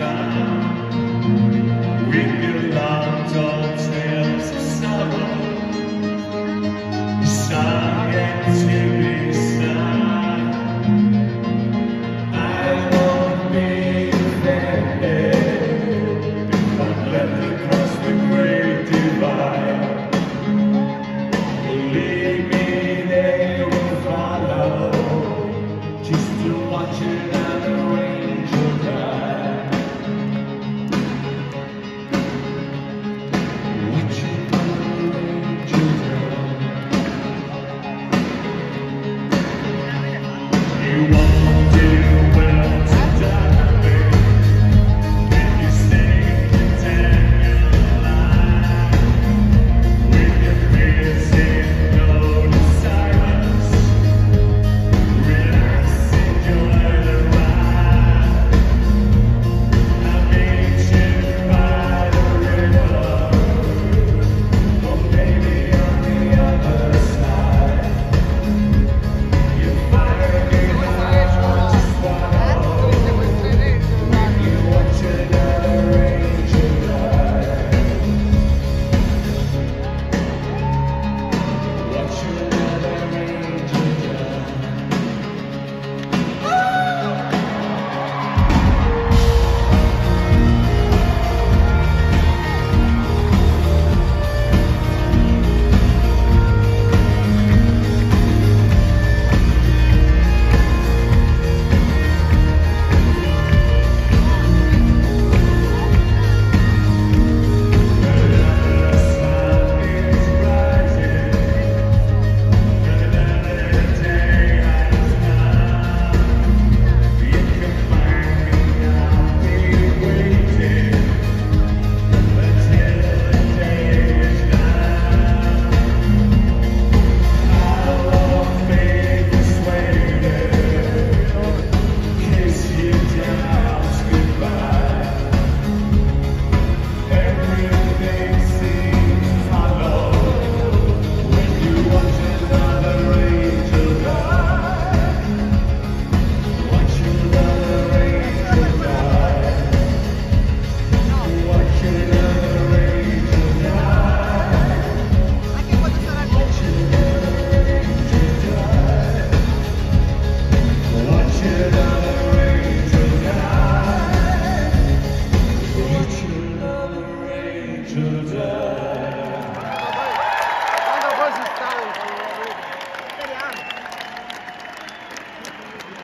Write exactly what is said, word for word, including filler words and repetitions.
with your long tall tales of sorrow, sung and to be sung. I won't be offended if I'm left across the great divide. Believe me, they will follow, just to watch another way.